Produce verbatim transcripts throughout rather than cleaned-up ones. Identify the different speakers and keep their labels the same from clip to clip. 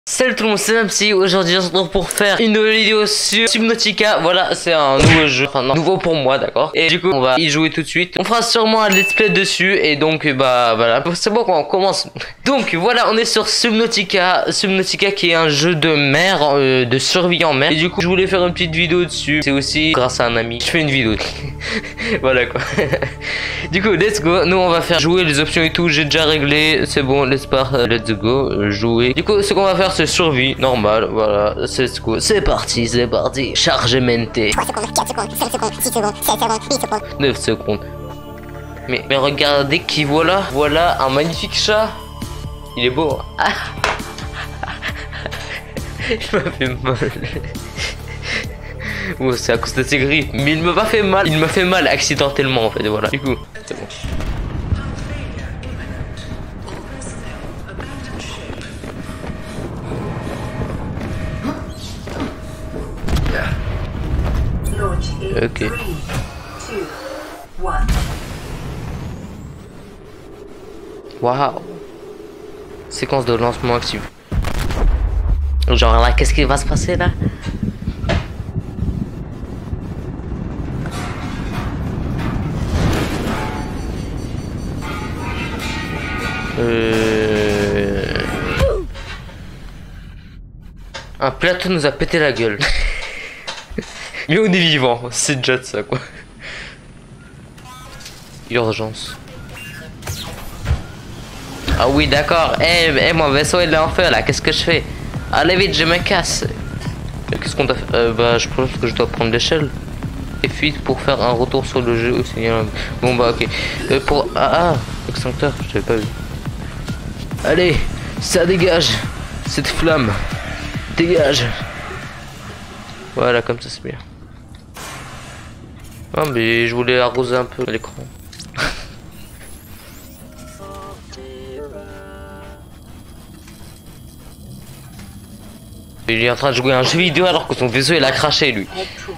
Speaker 1: Salut tout le monde, c'est Mamsi. Aujourd'hui on se retrouve pour faire une nouvelle vidéo sur Subnautica. Voilà, c'est un nouveau jeu, enfin non, nouveau pour moi, d'accord. Et du coup on va y jouer tout de suite. On fera sûrement un let's play dessus. Et donc bah voilà, c'est bon qu'on commence. Donc voilà, on est sur Subnautica. Subnautica qui est un jeu de mer, euh, de survie en mer. Et du coup je voulais faire une petite vidéo dessus. C'est aussi grâce à un ami, je fais une vidéo. Voilà quoi. Du coup let's go. Nous on va faire jouer les options et tout. J'ai déjà réglé, c'est bon, let's part, let's go, euh, jouer. Du coup ce qu'on va faire c'est survie, normal, voilà, c'est c'est parti, c'est parti, chargement. trois secondes, quatre secondes, cinq secondes, six secondes, sept secondes, huit secondes, neuf secondes. Mais, mais regardez qui voilà, voilà un magnifique chat. Il est beau. Ah. Il m'a fait mal. Oh, c'est à cause de ses griffes. Mais il m'a pas fait mal, il m'a fait mal accidentellement en fait, voilà. Du coup, c'est bon. Ok. Waouh. Séquence de lancement active. Genre là, qu'est-ce qui va se passer là? Euh... Un plateau nous a pété la gueule. Mais on est vivant, c'est déjà de ça quoi. Urgence. Ah oui d'accord, eh hey, hey, mon vaisseau il est en feu là, qu'est-ce que je fais? Allez vite, je me casse. Qu'est-ce qu'on doit faire? euh, Bah je pense que je dois prendre l'échelle. Et fuite pour faire un retour sur le jeu aussi. Bon bah ok. Euh, pour... Ah ah, extincteur, je l'avais pas vu. Allez, ça dégage. Cette flamme. Dégage. Voilà, comme ça c'est bien. Ah mais je voulais arroser un peu l'écran. Il est en train de jouer à un jeu vidéo alors que son vaisseau il a craché lui.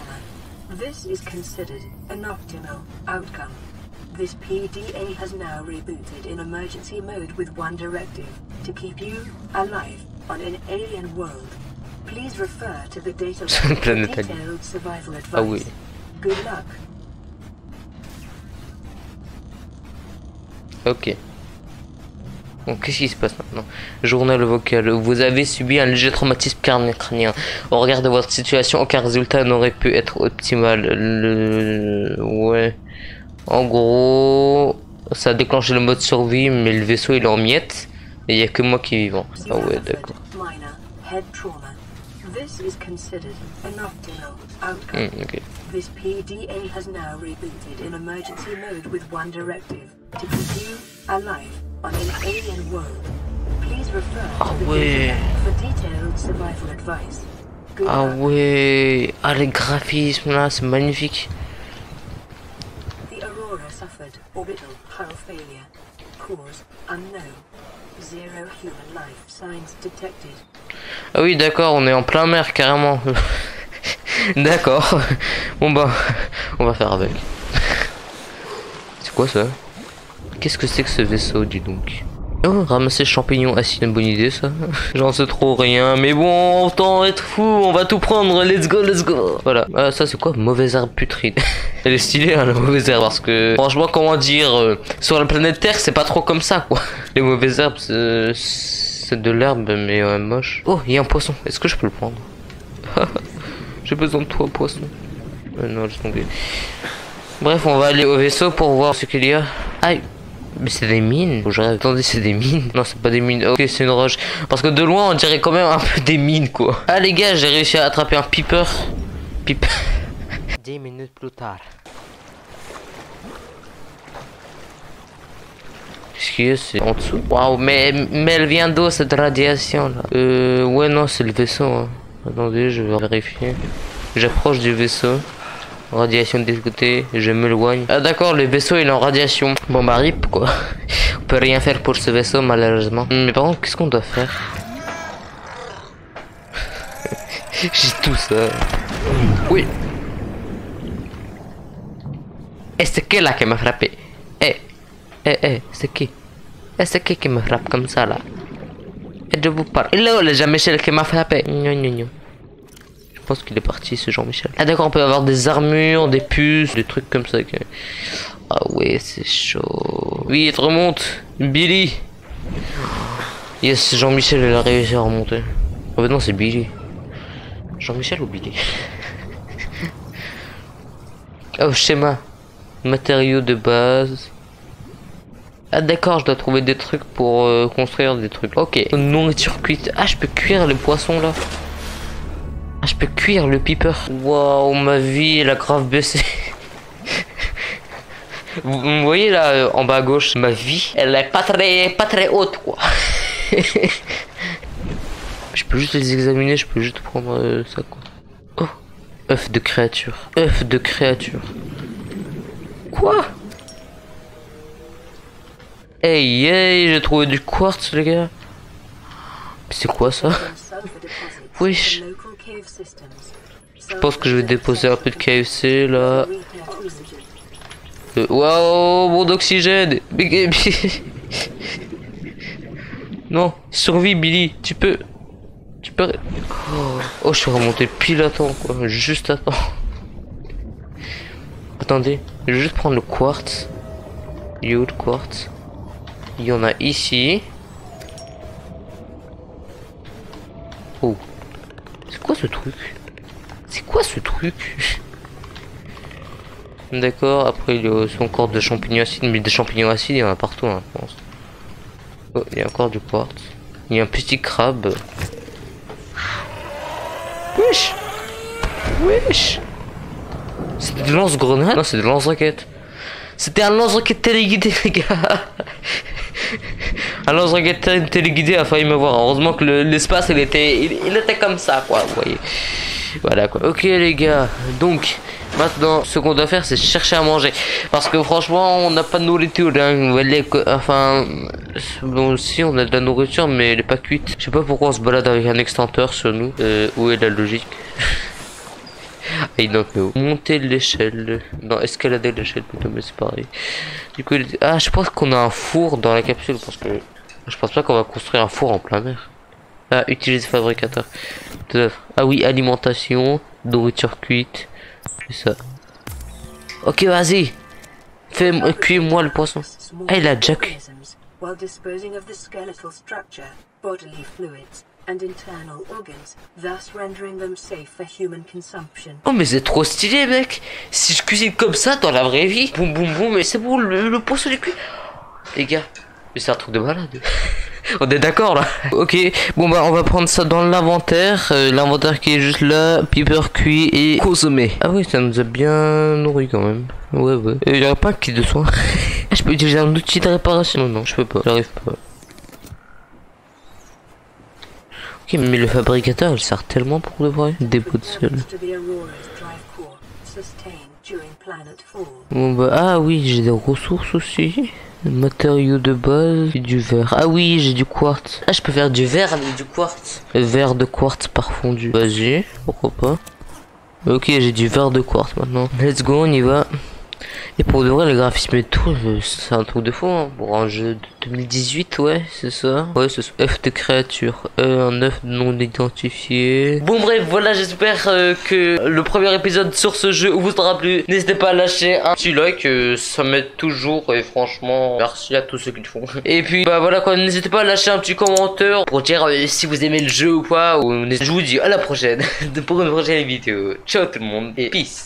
Speaker 1: This P D A has now rebooted in emergency mode with one directive to keep you alive on an alien world. Please refer to the data for detailed survival advice. Ah oui. Good luck. Ok. Bon, qu'est-ce qui se passe maintenant? Journal vocal. Vous avez subi un léger traumatisme crânien. Au regard de votre situation, aucun résultat n'aurait pu être optimal. Le... Ouais. En gros, ça a déclenché le mode survie, mais le vaisseau il est en miettes. Et il n'y a que moi qui est vivant. Ah ouais, d'accord. Mmh, ok. This P D A has now rebooted in emergency mode with one directive to keep you alive on an alien world. Please refer to the data for detailed survival advice. Ah ouais, ah les graphismes là, c'est magnifique. The Aurora suffered orbital hull failure. Cause unknown. Zero human life signs detected. Ah oui, d'accord, on est en plein mer carrément. D'accord. Bon bah, on va faire avec. C'est quoi ça? Qu'est-ce que c'est que ce vaisseau, dis donc? Oh, ramasser champignons, ah c'est une bonne idée ça. J'en sais trop rien, mais bon, autant être fou, on va tout prendre, let's go, let's go. Voilà, ah, ça c'est quoi? Mauvaise herbe putride. Elle est stylée hein, la mauvaise herbe, parce que franchement comment dire, euh, sur la planète Terre c'est pas trop comme ça quoi. Les mauvaises herbes c'est de l'herbe mais euh, moche. Oh, il y a un poisson, est-ce que je peux le prendre? J'ai besoin de toi poisson. Euh, non, laisse tomber. Bref, on va aller au vaisseau pour voir ce qu'il y a. Aïe. Mais c'est des mines. Attendez, c'est des mines. Non, c'est pas des mines. Ok, c'est une roche. Parce que de loin, on dirait quand même un peu des mines, quoi. Ah, les gars, j'ai réussi à attraper un piper. Piper. Dix minutes plus tard. Qu'est-ce qu'il y a? C'est en dessous. Waouh, mais, mais elle vient d'où cette radiation là? Euh, ouais, non, c'est le vaisseau. Hein. Attendez, je vais vérifier. J'approche du vaisseau. Radiation de côté, je m'éloigne. Ah d'accord, le vaisseau il est en radiation. Bon bah rip quoi. On peut rien faire pour ce vaisseau malheureusement. Mais par contre, qu'est-ce qu'on doit faire? J'ai tout ça. Oui. Et c'est qui là qui m'a frappé? Eh, eh, eh, c'est qui? Et c'est qui qui me frappe comme ça là?
Speaker 2: je vous parle. Et là, le Jean-Michel qui m'a frappé. Gnon, gnon, gnon. Je pense qu'il est parti, ce Jean-Michel. Ah d'accord, on peut avoir des armures, des puces, des trucs comme ça. Ah ouais, c'est chaud. Oui, il remonte. Billy. Yes, Jean-Michel, il a réussi à remonter. Oh bah non, c'est Billy. Jean-Michel ou Billy? Oh, schéma. Matériaux de base. Ah d'accord, je dois trouver des trucs pour euh, construire des trucs. Ok. Nourriture cuite. Ah, je peux cuire les poissons là. Ah, je peux cuire le piper. Waouh, ma vie, elle a grave baissé. vous, vous voyez là, euh, en bas à gauche, ma vie, elle est pas très, pas très haute quoi. Je peux juste les examiner, je peux juste prendre euh, ça quoi. Oh, œuf de créature. œuf de créature. Quoi? Hey, hey, j'ai trouvé du quartz, les gars. C'est quoi ça? Wesh. Je pense que je vais déposer un peu de K F C là. Euh, Waouh, bon d'oxygène. Non, survie, Billy. Tu peux. Tu peux. Oh, oh, je suis remonté pile à temps, quoi. Juste à temps. Attendez, je vais juste prendre le quartz. Il est où le quartz? Il y en a ici. Oh. C'est quoi ce truc? C'est quoi ce truc? D'accord, après il y a encore des champignons acides, mais des champignons acides il y en a partout hein, je pense. Oh, il y a encore du quartz. Il y a un petit crabe. Wesh. Wesh. C'était de lance-grenade? Non, c'est de lance-roquette. C'était un lance-roquette téléguidé, les gars. Un lance-roquette téléguidé a failli me voir. Heureusement que l'espace, il était, il, il était comme ça, quoi. Vous voyez. Voilà, quoi. Ok, les gars. Donc, maintenant, ce qu'on doit faire, c'est chercher à manger. Parce que franchement, on n'a pas de nourriture. Hein. Enfin, bon, si, on a de la nourriture, mais elle est pas cuite. Je sais pas pourquoi on se balade avec un extincteur sur nous. Euh, où est la logique? I don't know. Monter l'échelle. Non, escalader l'échelle plutôt, mais c'est pareil. Du coup, ah, je pense qu'on a un four dans la capsule parce que je pense pas qu'on va construire un four en plein mer. Ah, utiliser fabricateur. Ah oui, alimentation, nourriture cuite. C'est ça. Ok, vas-y. Fais cuis-moi le poisson. Ah, il a déjà cuit. And internal organs, thus rendering them safe for human consumption. Oh mais c'est trop stylé mec. Si je cuisine comme ça dans la vraie vie, boum boum boum, mais c'est bon, le, le poisson est cuit. Les gars, mais c'est un truc de malade. On est d'accord là. Ok, bon bah on va prendre ça dans l'inventaire. euh, L'inventaire qui est juste là, piper cuit et consommé. Ah oui, ça nous a bien nourri quand même. Ouais ouais. Il y aurait pas un kit de soin. Je peux utiliser un outil de réparation. Non non, je peux pas, j'arrive pas. Ok, mais le fabricateur il sert tellement pour de vrai. Dépôt de sel. Bon bah ah oui, j'ai des ressources aussi. Matériaux de base et du verre. Ah oui, j'ai du quartz. Ah, je peux faire du verre avec du quartz. Verre de quartz par fondu. Vas-y, pourquoi pas. Ok, j'ai du verre de quartz maintenant. Let's go, on y va. Et pour de vrai, le graphisme et tout, c'est un truc de fou hein. Pour un jeu de deux mille dix-huit, ouais, c'est ça. Ouais, c'est œuf de créature. Euh, un œuf non identifié. Bon, bref, voilà, j'espère euh, que le premier épisode sur ce jeu vous aura plu. N'hésitez pas à lâcher un petit like, euh, ça m'aide toujours. Et franchement, merci à tous ceux qui le font. Et puis, bah voilà quoi, n'hésitez pas à lâcher un petit commentaire pour dire euh, si vous aimez le jeu ou pas. Ou, je vous dis à la prochaine pour une prochaine vidéo. Ciao tout le monde et peace.